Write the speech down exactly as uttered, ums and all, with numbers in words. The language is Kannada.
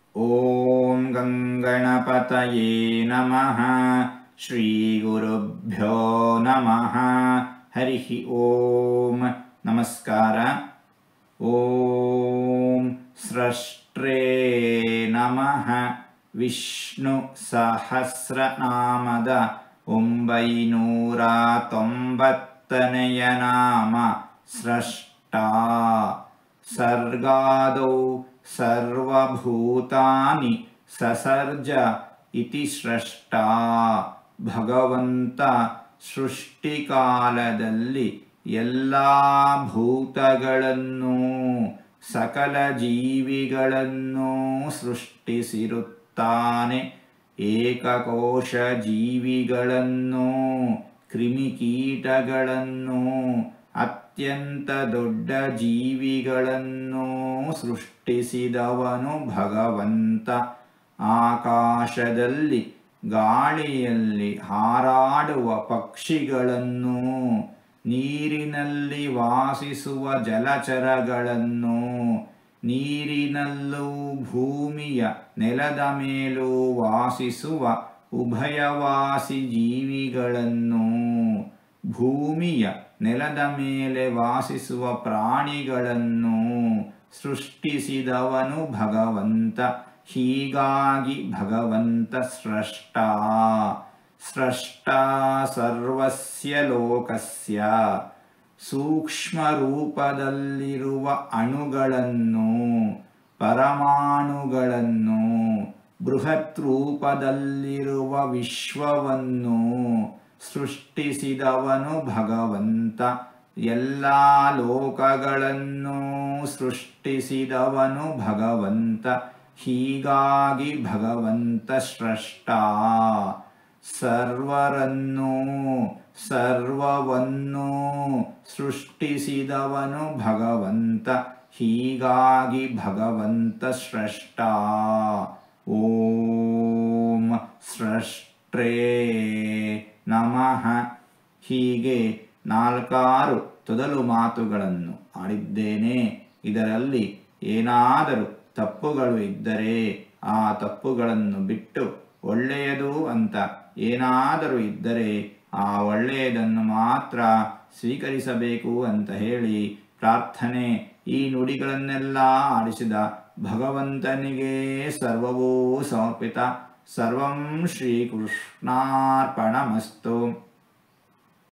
ಓಂ ಗಂಗಣಪತಯೇ ನಮಃ. ಶ್ರೀ ಗುರುಭ್ಯೋ ನಮಃ. ಹರಿ ಓಂ. ನಮಸ್ಕಾರ. ಓಂ ಸ್ರಷ್ಟ್ರೇ ನಮಃ. ವಿಷ್ಣು ಸಹಸ್ರನಾಮದ ಒಂಬೈನೂರ ತೊಂಬತ್ತನೆಯ ನಾಮ ಸ್ರಷ್ಟಾ. ಸರ್ಗಾದೌ ಸರ್ವಭೂತಾನಿ ಸಸರ್ಜ ಇತಿ ಸ್ರಷ್ಟಾ. ಭಗವಂತ ಸೃಷ್ಟಿಕಾಲದಲ್ಲಿ ಎಲ್ಲ ಭೂತಗಳನ್ನೂ ಸಕಲ ಜೀವಿಗಳನ್ನೂ ಸೃಷ್ಟಿಸಿರುತ್ತಾನೆ. ಏಕಕೋಶ ಜೀವಿಗಳನ್ನೂ ಕ್ರಿಮಿಕೀಟಗಳನ್ನೂ ಅತ್ಯಂತ ದೊಡ್ಡ ಜೀವಿಗಳನ್ನೂ ಸೃಷ್ಟಿಸಿದವನು ಭಗವಂತ. ಆಕಾಶದಲ್ಲಿ ಗಾಳಿಯಲ್ಲಿ ಹಾರಾಡುವ ಪಕ್ಷಿಗಳನ್ನೂ ನೀರಿನಲ್ಲಿ ವಾಸಿಸುವ ಜಲಚರಗಳನ್ನೂ ನೀರಿನಲ್ಲೂ ಭೂಮಿಯ ನೆಲದ ಮೇಲೂ ವಾಸಿಸುವ ಉಭಯವಾಸಿ ಜೀವಿಗಳನ್ನೂ ಭೂಮಿಯ ನೆಲದ ಮೇಲೆ ವಾಸಿಸುವ ಪ್ರಾಣಿಗಳನ್ನೂ ಸೃಷ್ಟಿಸಿದವನು ಭಗವಂತ. ಹೀಗಾಗಿ ಭಗವಂತ ಸ್ರಷ್ಟಾ. ಸ್ರಷ್ಟಾ ಸರ್ವಸ್ಯ ಲೋಕಸ್ಯ. ಸೂಕ್ಷ್ಮ ರೂಪದಲ್ಲಿರುವ ಅಣುಗಳನ್ನು ಪರಮಾಣುಗಳನ್ನು ಬೃಹತ್ ರೂಪದಲ್ಲಿರುವ ವಿಶ್ವವನ್ನು ಸೃಷ್ಟಿಸಿದವನು ಭಗವಂತ. ಎಲ್ಲ ಲೋಕಗಳನ್ನೂ ಸೃಷ್ಟಿಸಿದವನು ಭಗವಂತ. ಹೀಗಾಗಿ ಭಗವಂತ ಸ್ರಷ್ಟಾ. ಸರ್ವರನ್ನೂ ಸರ್ವವನ್ನೂ ಸೃಷ್ಟಿಸಿದವನು ಭಗವಂತ. ಹೀಗಾಗಿ ಭಗವಂತ ಸ್ರಷ್ಟಾ. ಓಂ ಸ್ರಷ್ಟ್ರೇ ನಮಃ. ಹೀಗೆ ನಾಲ್ಕಾರು ತೊದಲು ಮಾತುಗಳನ್ನು ಆಡಿದ್ದೇನೆ. ಇದರಲ್ಲಿ ಏನಾದರೂ ತಪ್ಪುಗಳು ಇದ್ದರೆ ಆ ತಪ್ಪುಗಳನ್ನು ಬಿಟ್ಟು ಒಳ್ಳೆಯದು ಅಂತ ಏನಾದರೂ ಇದ್ದರೆ ಆ ಒಳ್ಳೆಯದನ್ನು ಮಾತ್ರ ಸ್ವೀಕರಿಸಬೇಕು ಅಂತ ಹೇಳಿ ಪ್ರಾರ್ಥನೆ. ಈ ನುಡಿಗಳನ್ನೆಲ್ಲ ಆಡಿಸಿದ ಭಗವಂತನಿಗೆ ಸರ್ವವೂ ಸಮರ್ಪಿತ. ಸರ್ವಂ ಶ್ರೀಕೃಷ್ಣಾರ್ಪಣಮಸ್ತು.